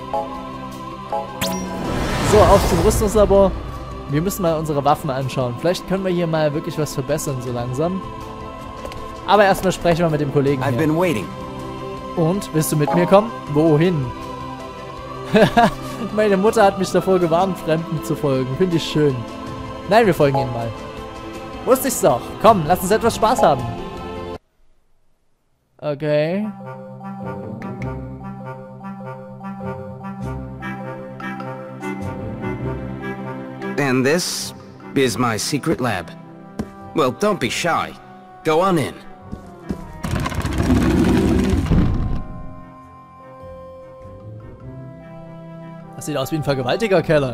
So, auf zum Rüstungslabor. Wir müssen mal unsere Waffen anschauen. Vielleicht können wir hier mal wirklich was verbessern, so langsam. Aber erstmal sprechen wir mit dem Kollegen hier. I've been waiting. Und, willst du mit mir kommen? Wohin? Meine Mutter hat mich davor gewarnt, Fremden zu folgen. Finde ich schön. Nein, wir folgen ihnen mal. Wusste ich's doch. Komm, lass uns etwas Spaß haben. Okay. And this is my secret lab. Well, don't be shy. Go on in. Das sieht aus wie ein Vergewaltigerkeller.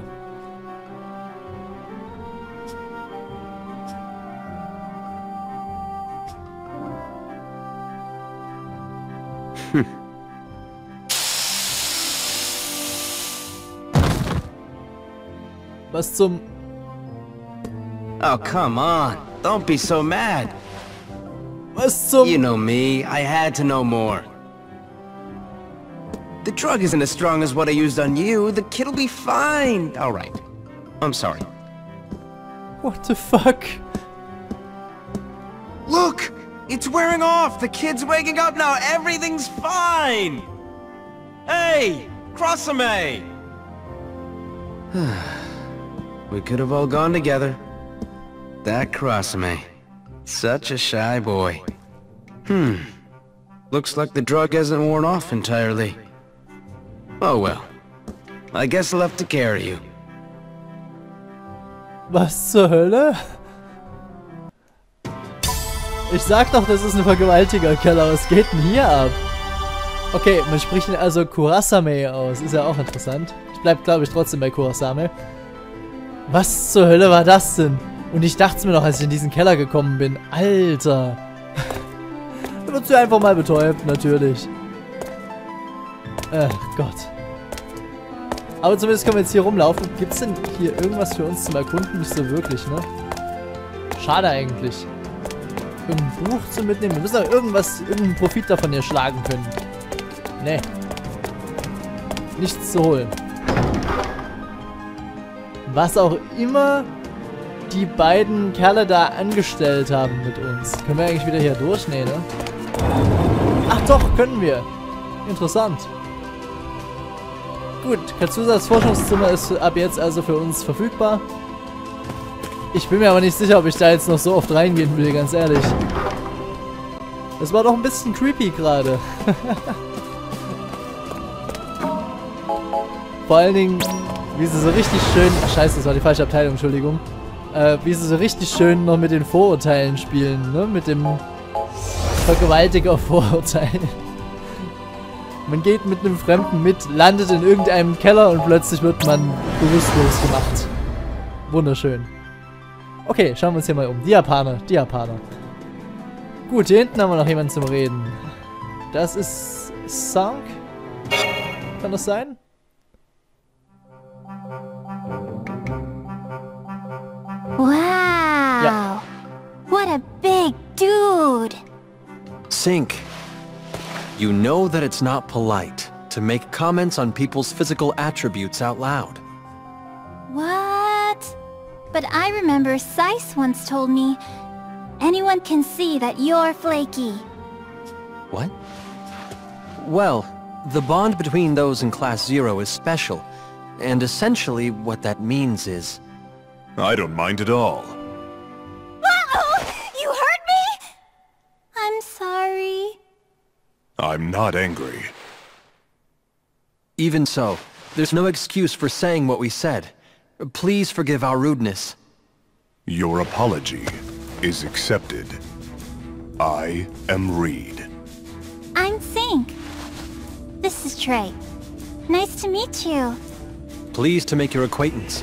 Was zum... Oh, come on. Don't be so mad. Was zum... You know me. I had to know more. The drug isn't as strong as what I used on you. The kid'll be fine. All right. I'm sorry. What the fuck? Look! It's wearing off! The kid's waking up now! Everything's fine! Hey! Crossame! We could have all gone together. That Crossame. Such a shy boy. Looks like the drug hasn't worn off entirely. Oh well. I guess I'll have to carry you. Was zur Hölle? Ich sag doch, das ist ein Vergewaltigerkeller. Was geht denn hier ab? Okay, man spricht ihn also Kurasame aus. Ist ja auch interessant. Ich bleib, glaube ich, trotzdem bei Kurasame. Was zur Hölle war das denn? Und ich dachte es mir noch, als ich in diesen Keller gekommen bin. Alter. Da wird sie einfach mal betäubt, natürlich. Gott. Aber zumindest können wir jetzt hier rumlaufen. Gibt es denn hier irgendwas für uns zum Erkunden? Nicht so wirklich, ne? Schade eigentlich. Irgendein Buch zu mitnehmen. Wir müssen doch irgendeinen Profit davon hier schlagen können. Nee. Nichts zu holen. Was auch immer die beiden Kerle da angestellt haben mit uns. Können wir eigentlich wieder hier durch? Nee, ne? Ach doch, können wir. Interessant. Gut, Katsuzas Forschungszimmer ist ab jetzt also für uns verfügbar. Ich bin mir aber nicht sicher, ob ich da jetzt noch so oft reingehen will, ganz ehrlich. Das war doch ein bisschen creepy gerade. Vor allen Dingen, wie sie so richtig schön... Ach scheiße, das war die falsche Abteilung, Entschuldigung. Wie sie so richtig schön noch mit den Vorurteilen spielen, ne? Mit dem Vergewaltiger-Vorurteil. Man geht mit einem Fremden mit, landet in irgendeinem Keller und plötzlich wird man bewusstlos gemacht. Wunderschön. Okay, schauen wir uns hier mal um. Die Japaner. Gut, hier hinten haben wir noch jemanden zum Reden. Das ist Sank? Kann das sein? Wow! Ja. What a big dude! Sink, you know that it's not polite to make comments on people's physical attributes out loud. What? But I remember Seiss once told me, anyone can see that you're flaky. What? Well, the bond between those in Class 0 is special, and essentially what that means is... I don't mind at all. Uh-oh! You hurt me? I'm sorry. I'm not angry. Even so, there's no excuse for saying what we said. Please forgive our rudeness. Your apology is accepted. I am Reed. I'm Sink. This is Trey. Nice to meet you. Pleased to make your acquaintance.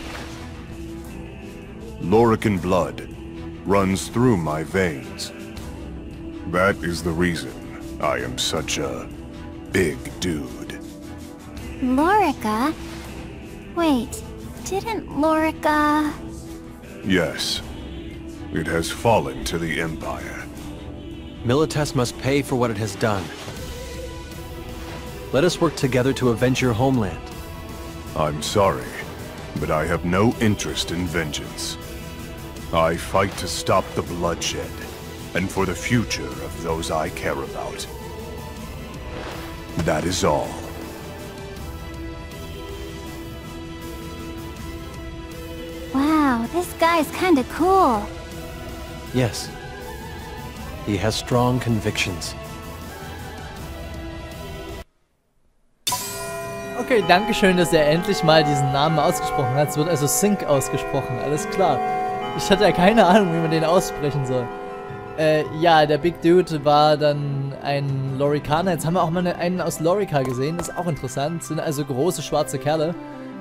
Lorican blood runs through my veins. That is the reason I am such a big dude. Lorica? Wait, didn't Lorica... Yes, it has fallen to the Empire. Milites must pay for what it has done. Let us work together to avenge your homeland. I'm sorry, but I have no interest in vengeance. I fight to stop the bloodshed, and for the future of those I care about. That is all. Wow, this guy's kinda cool. Yes. He has strong convictions. Okay, danke schön, dass er endlich mal diesen Namen ausgesprochen hat. Es wird also Sync ausgesprochen, alles klar. Ich hatte ja keine Ahnung, wie man den aussprechen soll. Ja, der Big Dude war dann ein Lorikaner. Jetzt haben wir auch mal einen aus Lorica gesehen, das ist auch interessant. Sind also große schwarze Kerle.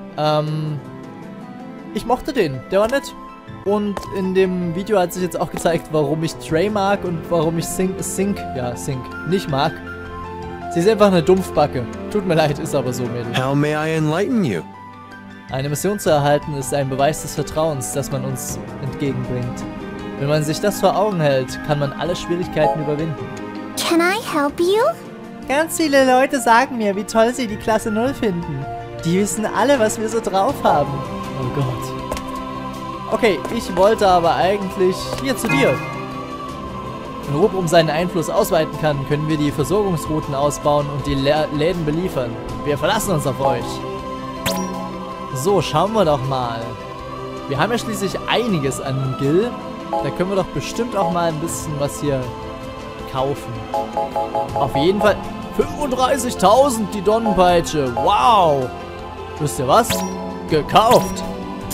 Ich mochte den, der war nett. Und in dem Video hat sich jetzt auch gezeigt, warum ich Trey mag und warum ich Sync nicht mag. Sie ist einfach eine Dumpfbacke. Tut mir leid, ist aber so, Mädel. How may I enlighten you? Eine Mission zu erhalten ist ein Beweis des Vertrauens, das man uns entgegenbringt. Wenn man sich das vor Augen hält, kann man alle Schwierigkeiten überwinden. Can I help you? Ganz viele Leute sagen mir, wie toll sie die Klasse 0 finden. Die wissen alle, was wir so drauf haben. Oh Gott. Okay, ich wollte aber eigentlich hier zu dir. Wenn Rubrum seinen Einfluss ausweiten kann, können wir die Versorgungsrouten ausbauen und die Läden beliefern. Wir verlassen uns auf euch. So, schauen wir doch mal. Wir haben ja schließlich einiges an Gil. Da können wir doch bestimmt auch mal ein bisschen was hier kaufen. Auf jeden Fall 35.000 die Donnenpeitsche. Wow. Wisst ihr was? Gekauft.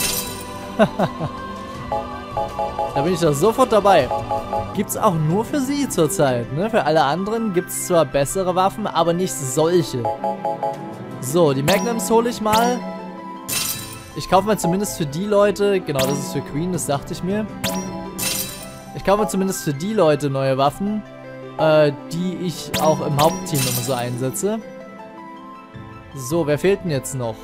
Da bin ich doch sofort dabei. Gibt's auch nur für sie zurzeit, ne? Für alle anderen gibt's zwar bessere Waffen, aber nicht solche. So, die Magnums hole ich mal. Ich kaufe mal zumindest für die Leute, genau, das ist für Queen, das dachte ich mir. Ich kaufe mal zumindest für die Leute neue Waffen, die ich auch im Hauptteam immer so einsetze. So, wer fehlt denn jetzt noch?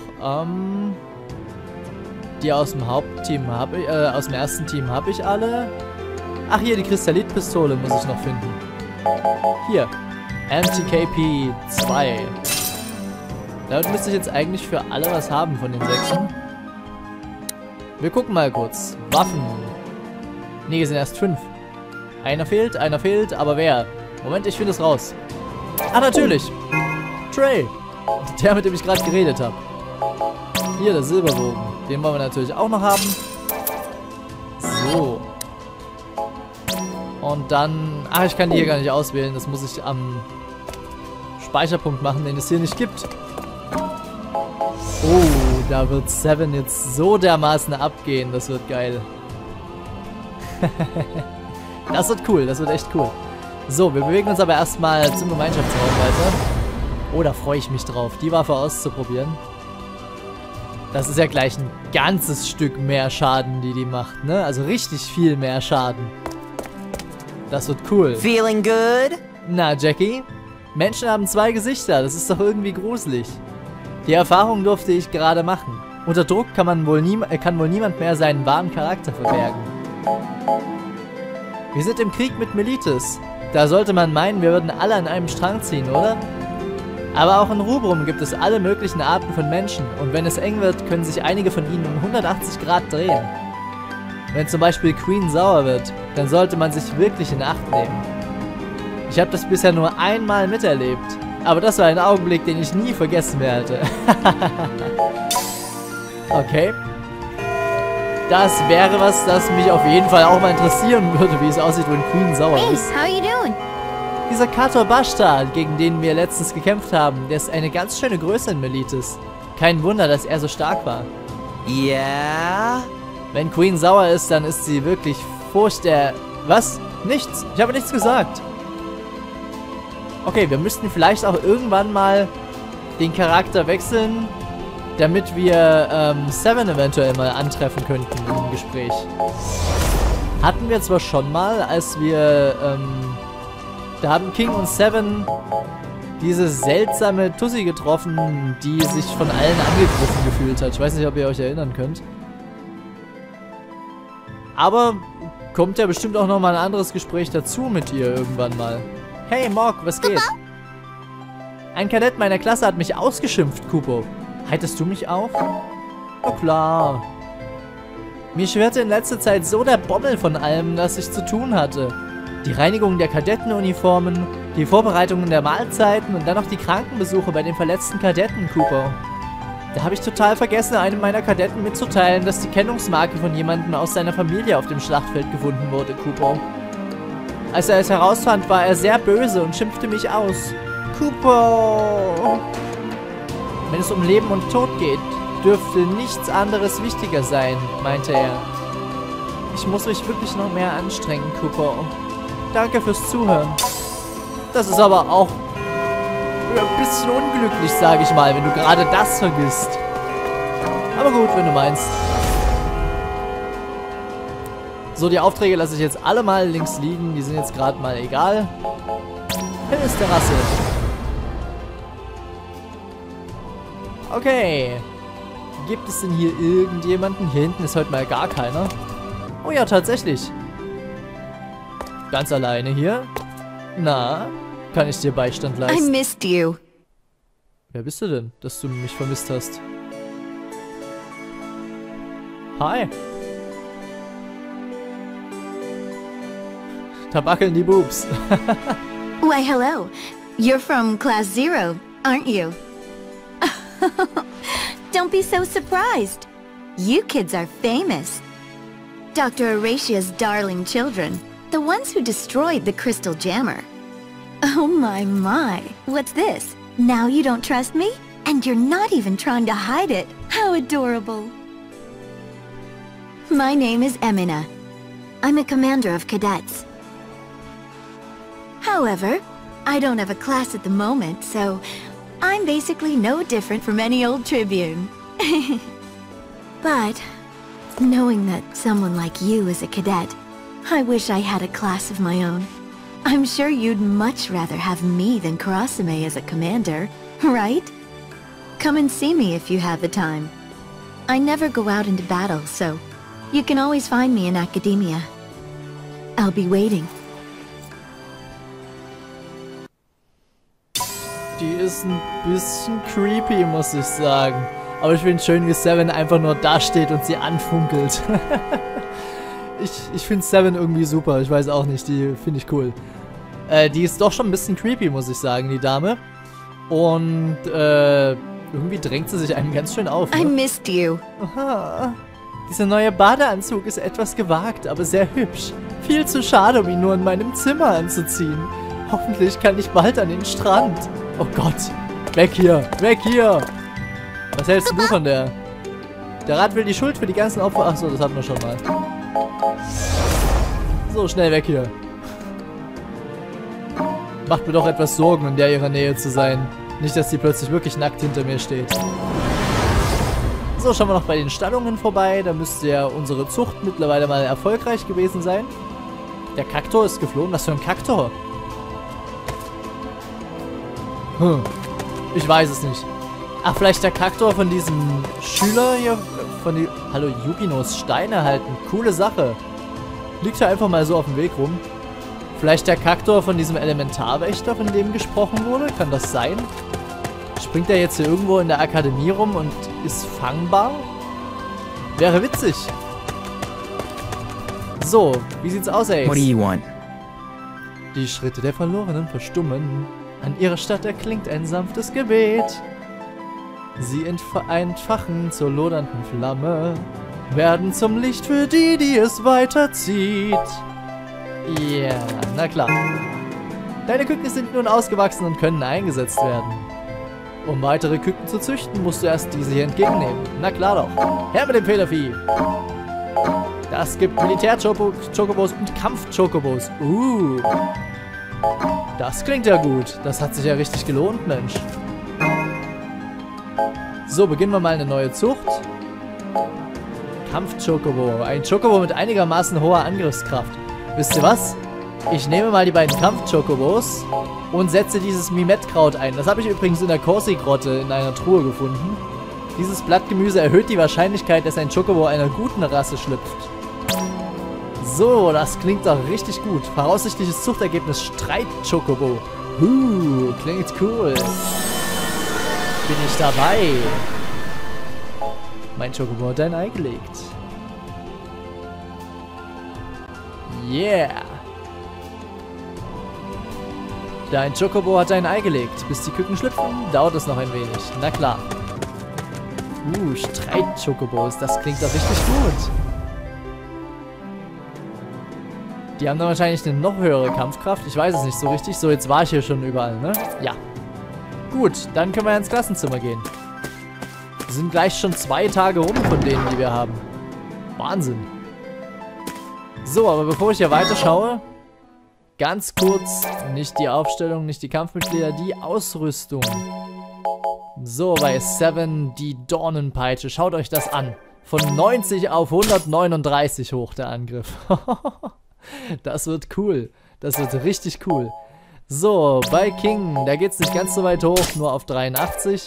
Die aus dem Hauptteam habe ich, aus dem ersten Team habe ich alle. Ach, hier, die Kristallitpistole muss ich noch finden. Hier, MTKP 2. Damit müsste ich jetzt eigentlich für alle was haben von den 6. Wir gucken mal kurz. Waffen. Ne, hier sind erst 5. Einer fehlt, aber wer? Moment, ich finde es raus. Ah, natürlich. Trey. Der, mit dem ich gerade geredet habe. Hier, der Silberbogen. Den wollen wir natürlich auch noch haben. So. Und dann... Ach, ich kann die hier gar nicht auswählen. Das muss ich am Speicherpunkt machen, den es hier nicht gibt. Oh, da wird Seven jetzt so dermaßen abgehen. Das wird geil. Das wird cool. Das wird echt cool. So, wir bewegen uns aber erstmal zum Gemeinschaftsraum weiter. Oh, da freue ich mich drauf, die Waffe auszuprobieren. Das ist ja gleich ein ganzes Stück mehr Schaden, die macht, ne? Also richtig viel mehr Schaden. Das wird cool. Feeling good? Na, Jackie? Menschen haben 2 Gesichter, das ist doch irgendwie gruselig. Die Erfahrung durfte ich gerade machen. Unter Druck kann wohl niemand mehr seinen wahren Charakter verbergen. Wir sind im Krieg mit Meletis. Da sollte man meinen, wir würden alle an einem Strang ziehen, oder? Aber auch in Rubrum gibt es alle möglichen Arten von Menschen und wenn es eng wird, können sich einige von ihnen um 180 Grad drehen. Wenn zum Beispiel Queen sauer wird, dann sollte man sich wirklich in Acht nehmen. Ich habe das bisher nur einmal miterlebt, aber das war ein Augenblick, den ich nie vergessen werde. Okay. Das wäre was, das mich auf jeden Fall auch mal interessieren würde, wie es aussieht, wenn Queen sauer ist. Hey, how you doing? Dieser Kator Bashta, gegen den wir letztens gekämpft haben, der ist eine ganz schöne Größe in Meletis. Kein Wunder, dass er so stark war. Yeah? Wenn Queen sauer ist, dann ist sie wirklich Was? Nichts. Ich habe nichts gesagt. Okay, wir müssten vielleicht auch irgendwann mal den Charakter wechseln, damit wir Seven eventuell mal antreffen könnten im Gespräch. Hatten wir zwar schon mal, als wir da haben King und Seven diese seltsame Tussi getroffen, die sich von allen angegriffen gefühlt hat. Ich weiß nicht, ob ihr euch erinnern könnt. Aber kommt ja bestimmt auch nochmal ein anderes Gespräch dazu mit ihr irgendwann mal. Hey Morg, was geht? Ein Kadett meiner Klasse hat mich ausgeschimpft, Kupo. Heiterst du mich auf? Oh klar. Mir schwirrte in letzter Zeit so der Bommel von allem, das ich zu tun hatte. Die Reinigung der Kadettenuniformen, die Vorbereitungen der Mahlzeiten und dann noch die Krankenbesuche bei den verletzten Kadetten, Cooper. Da habe ich total vergessen, einem meiner Kadetten mitzuteilen, dass die Kennungsmarke von jemandem aus seiner Familie auf dem Schlachtfeld gefunden wurde, Cooper. Als er es herausfand, war er sehr böse und schimpfte mich aus. Cooper! Wenn es um Leben und Tod geht, dürfte nichts anderes wichtiger sein, meinte er. Ich muss mich wirklich noch mehr anstrengen, Cooper. Danke fürs Zuhören. Das ist aber auch ein bisschen unglücklich, sage ich mal, wenn du gerade das vergisst. Aber gut, wenn du meinst. So, die Aufträge lasse ich jetzt alle mal links liegen. Die sind jetzt gerade mal egal. Hier ist der Rasse. Okay. Gibt es denn hier irgendjemanden? Hier hinten ist heute mal gar keiner. Oh ja, tatsächlich. Ganz alleine hier. Na, kann ich dir Beistand leisten? I missed you. Wer bist du denn, dass du mich vermisst hast? Hi. Da wackeln die Boobs. Why, hello. You're from Class 0, aren't you? Don't be so surprised. You kids are famous. Dr. Horatia's darling children. The ones who destroyed the Crystal Jammer. Oh my. What's this? Now you don't trust me? And you're not even trying to hide it. How adorable. My name is Emina. I'm a commander of cadets. However, I don't have a class at the moment, so I'm basically no different from any old Tribune. But, knowing that someone like you is a cadet, I wish I had a class of my own. I'm sure you'd much rather have me than Kurasame as a commander, right? Come and see me if you have the time. I never go out into battle, so you can always find me in academia. I'll be waiting. Die ist ein bisschen creepy, muss ich sagen. Aber ich finde es schön, wie Seven einfach nur da steht und sie anfunkelt. ich finde Seven irgendwie super. Ich weiß auch nicht, die finde ich cool. Die ist doch schon ein bisschen creepy, muss ich sagen, die Dame. Und irgendwie drängt sie sich einem ganz schön auf. Ne? I missed you. Aha. Dieser neue Badeanzug ist etwas gewagt, aber sehr hübsch. Viel zu schade, um ihn nur in meinem Zimmer anzuziehen. Hoffentlich kann ich bald an den Strand. Oh Gott. Weg hier. Weg hier. Was hältst du von der? Der Rat will die Schuld für die ganzen Opfer... Achso, das hatten wir schon mal. So, schnell weg hier. Macht mir doch etwas Sorgen, in der ihrer Nähe zu sein. Nicht, dass sie plötzlich wirklich nackt hinter mir steht. So, schauen wir noch bei den Stallungen vorbei. Da müsste ja unsere Zucht mittlerweile mal erfolgreich gewesen sein. Der Kaktor ist geflohen. Was für ein Kaktor? Ich weiß es nicht. Ach, vielleicht der Kaktor von diesem Schüler hier. Von die. Hallo, Yukinos Stein erhalten. Coole Sache. Liegt ja einfach mal so auf dem Weg rum. Vielleicht der Kaktor von diesem Elementarwächter, von dem gesprochen wurde? Kann das sein? Springt er jetzt hier irgendwo in der Akademie rum und ist fangbar? Wäre witzig. So, wie sieht's aus, Ace? What do you want? Die Schritte der Verlorenen verstummen. An ihrer Stadt erklingt ein sanftes Gebet. Sie entfachen zur lodernden Flamme, werden zum Licht für die, die es weiterzieht. Ja, yeah, na klar. Deine Küken sind nun ausgewachsen und können eingesetzt werden. Um weitere Küken zu züchten, musst du erst diese hier entgegennehmen. Na klar doch. Her mit dem Federvieh. Das gibt Militär-Chocobos und Kampf-Chocobos. Das klingt ja gut. Das hat sich ja richtig gelohnt, Mensch. So, beginnen wir mal eine neue Zucht. Kampf-Chocobo. Ein Chocobo mit einigermaßen hoher Angriffskraft. Wisst ihr was? Ich nehme mal die beiden Kampf-Chocobos und setze dieses Mimetkraut ein. Das habe ich übrigens in der Corsi-Grotte in einer Truhe gefunden. Dieses Blattgemüse erhöht die Wahrscheinlichkeit, dass ein Chocobo einer guten Rasse schlüpft. So, das klingt doch richtig gut. Voraussichtliches Zuchtergebnis Streit-Chocobo. Klingt cool. Bin ich dabei. Mein Chocobo hat ein Ei gelegt. Yeah. Dein Chocobo hat ein Ei gelegt. Bis die Küken schlüpfen, dauert es noch ein wenig. Na klar. Streit-Chocobos. Das klingt doch richtig gut. Die haben dann wahrscheinlich eine noch höhere Kampfkraft. Ich weiß es nicht so richtig. So, jetzt war ich hier schon überall, ne? Ja. Gut, dann können wir ins Klassenzimmer gehen. Sind gleich schon 2 Tage rum von denen, die wir haben. Wahnsinn. So, aber bevor ich hier weiter schaue, ganz kurz, nicht die Aufstellung, nicht die Kampfmitglieder, die Ausrüstung. So, bei 7 die Dornenpeitsche. Schaut euch das an. Von 90 auf 139 hoch, der Angriff. Das wird cool. Das wird richtig cool. So, bei King, da geht es nicht ganz so weit hoch, nur auf 83.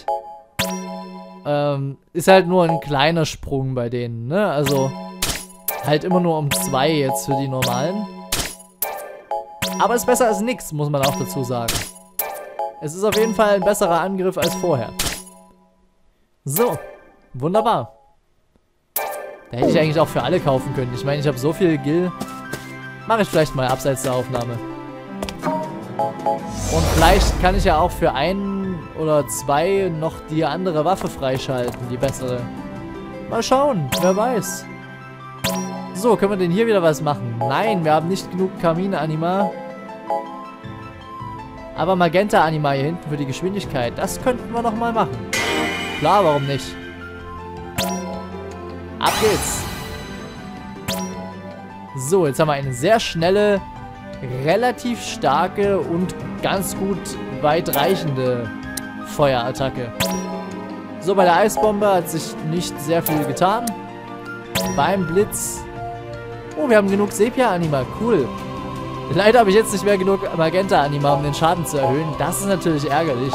Ist halt nur ein kleiner Sprung bei denen, ne? Also, halt immer nur um 2 jetzt für die normalen. Aber ist besser als nix, muss man auch dazu sagen. Es ist auf jeden Fall ein besserer Angriff als vorher. So, wunderbar. Da hätte ich eigentlich auch für alle kaufen können. Ich meine, ich habe so viel Gil. Mache ich vielleicht mal abseits der Aufnahme. Und vielleicht kann ich ja auch für 1 oder 2 noch die andere Waffe freischalten, die bessere. Mal schauen, wer weiß. So, können wir denn hier wieder was machen? Nein, wir haben nicht genug Karmine-Anima. Aber Magenta-Anima hier hinten für die Geschwindigkeit, das könnten wir noch mal machen. Klar, warum nicht? Ab geht's. So, jetzt haben wir eine sehr schnelle, relativ starke und ganz gut weitreichende Feuerattacke. So, bei der Eisbombe hat sich nicht sehr viel getan. Beim Blitz... Oh, wir haben genug Sepia-Anima. Cool. Leider habe ich jetzt nicht mehr genug Magenta-Anima, um den Schaden zu erhöhen. Das ist natürlich ärgerlich.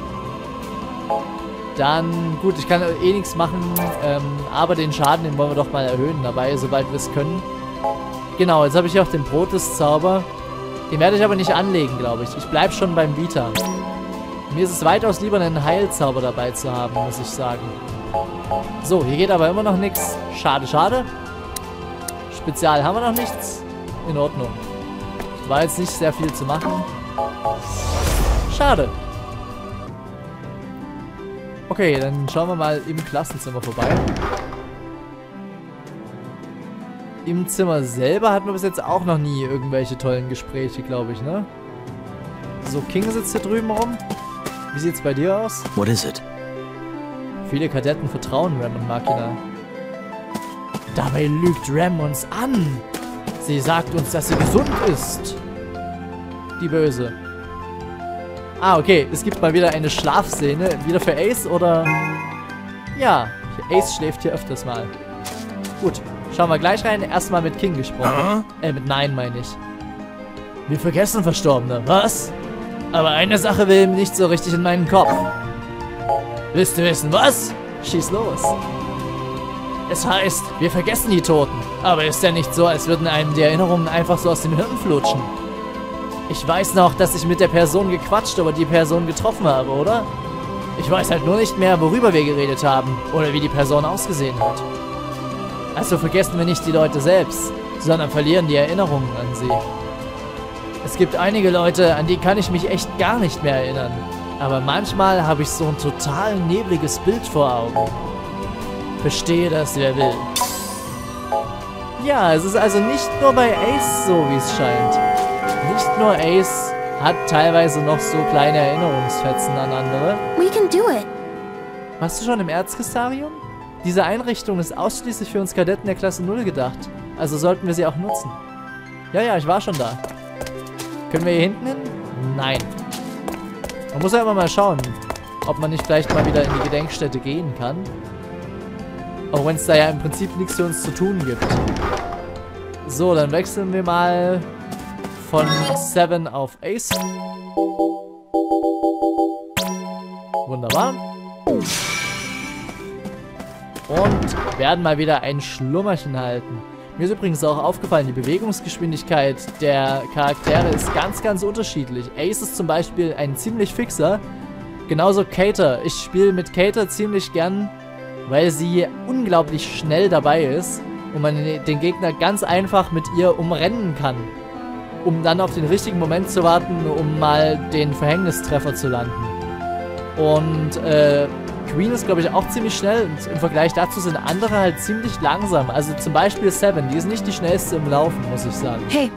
Dann, gut, ich kann eh nichts machen, aber den Schaden, den wollen wir doch mal erhöhen dabei, sobald wir es können. Genau, jetzt habe ich hier auch den Brotes-Zauber. Den werde ich aber nicht anlegen, glaube ich. Ich bleibe schon beim Vita. Mir ist es weitaus lieber, einen Heilzauber dabei zu haben, muss ich sagen. So, hier geht aber immer noch nichts. Schade, schade. Spezial haben wir noch nichts. In Ordnung. War jetzt nicht sehr viel zu machen. Schade. Okay, dann schauen wir mal im Klassenzimmer vorbei. Im Zimmer selber hatten wir bis jetzt auch noch nie irgendwelche tollen Gespräche, glaube ich, ne? So, King sitzt hier drüben rum. Wie sieht's bei dir aus? What is it? Viele Kadetten vertrauen Rem und Machina. Dabei lügt Rem uns an. Sie sagt uns, dass sie gesund ist. Die Böse. Ah, okay. Es gibt mal wieder eine Schlafszene. Wieder für Ace, oder? Ja, Ace schläft hier öfters mal. Gut, schauen wir gleich rein. Erstmal mit King gesprochen. Mit Nein meine ich. Wir vergessen Verstorbene. Was? Aber eine Sache will ihm nicht so richtig in meinen Kopf. Willst du wissen, was? Schieß los. Es heißt, wir vergessen die Toten. Aber ist ja nicht so, als würden einem die Erinnerungen einfach so aus dem Hirn flutschen. Ich weiß noch, dass ich mit der Person gequatscht oder die Person getroffen habe, oder? Ich weiß halt nur nicht mehr, worüber wir geredet haben oder wie die Person ausgesehen hat. Also vergessen wir nicht die Leute selbst, sondern verlieren die Erinnerungen an sie. Es gibt einige Leute, an die kann ich mich echt gar nicht mehr erinnern. Aber manchmal habe ich so ein total nebliges Bild vor Augen. Verstehe das, wer will. Ja, es ist also nicht nur bei Ace so, wie es scheint. Nicht nur Ace hat teilweise noch so kleine Erinnerungsfetzen an andere. We can do it. Warst du schon im Erzkristarium? Diese Einrichtung ist ausschließlich für uns Kadetten der Klasse 0 gedacht. Also sollten wir sie auch nutzen. Ja, ich war schon da. Können wir hier hinten hin? Nein. Man muss ja immer mal schauen, ob man nicht vielleicht mal wieder in die Gedenkstätte gehen kann. Auch wenn es da ja im Prinzip nichts für uns zu tun gibt. So, dann wechseln wir mal von 7 auf Ace. Wunderbar. Und werden mal wieder ein Schlummerchen halten. Mir ist übrigens auch aufgefallen, die Bewegungsgeschwindigkeit der Charaktere ist ganz, ganz unterschiedlich. Ace ist zum Beispiel ein ziemlich fixer. Genauso Cater. Ich spiele mit Cater ziemlich gern, weil sie unglaublich schnell dabei ist und man den Gegner ganz einfach mit ihr umrennen kann, um dann auf den richtigen Moment zu warten, um mal den Verhängnistreffer zu landen. Und Queen ist, glaube ich, auch ziemlich schnell und im Vergleich dazu sind andere halt ziemlich langsam. Also zum Beispiel Seven, die ist nicht die schnellste im Laufen, muss ich sagen. Hey,